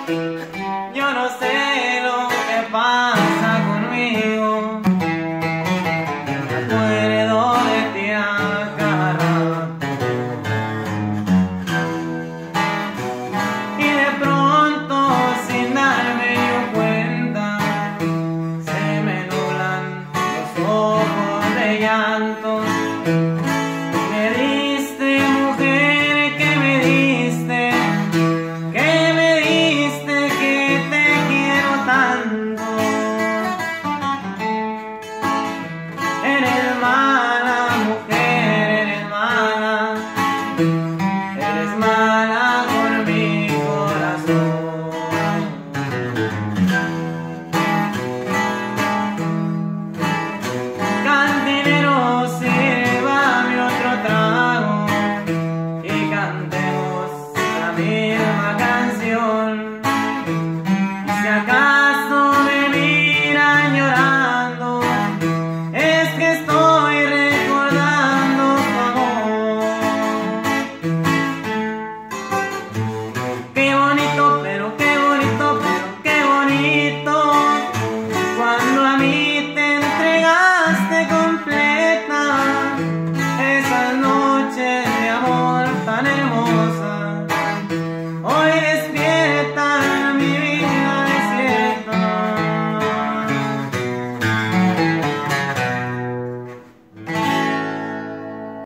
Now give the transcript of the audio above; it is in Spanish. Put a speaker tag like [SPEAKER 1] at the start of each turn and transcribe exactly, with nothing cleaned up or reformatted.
[SPEAKER 1] Yo no sé lo que pasa conmigo, me acuerdo de ti a cada rato. Y de pronto, sin darme yo cuenta, se me nublan los ojos de llanto. Me diste, mujer, que me diste, que me diste, que te quiero tanto. Eres mala, mujer, eres mala, eres mala con mi corazón. Cantinero, sírvame otro trago y cantemos la misma canción. Y si acaso me miran llorando, es que estoy recordando tu amor. Qué bonito, pero qué bonito, pero qué bonito, cuando a mí